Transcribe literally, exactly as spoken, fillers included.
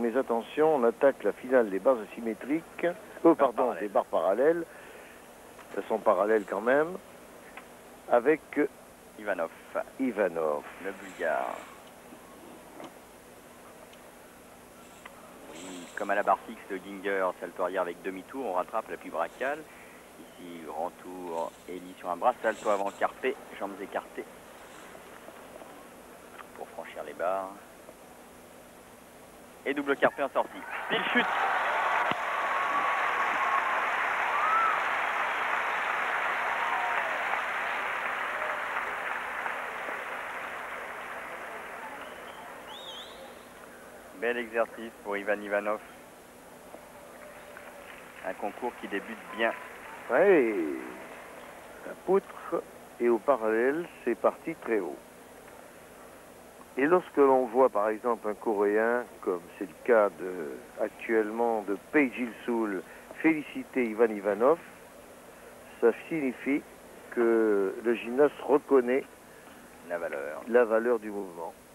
mais attention, on attaque la finale des barres asymétriques, oh pardon, parallèles. des barres parallèles, elles sont parallèles quand même, avec Ivanov, Ivanov. le Bulgare. Oui, comme à la barre fixe, le Ginger, salto arrière avec demi-tour, on rattrape la pluie bracale. Ici, grand tour, Elie sur un bras, salto avant carpé, jambes écartées pour franchir les barres. Et double carpé en sortie. Pile chute. Bel exercice pour Ivan Ivanov. Un concours qui débute bien. Ouais, la poutre et au parallèle, c'est parti très haut. Et lorsque l'on voit par exemple un Coréen, comme c'est le cas de, actuellement de Pei Jil-sool, féliciter Ivan Ivanov, ça signifie que le gymnaste reconnaît La valeur. la valeur du mouvement.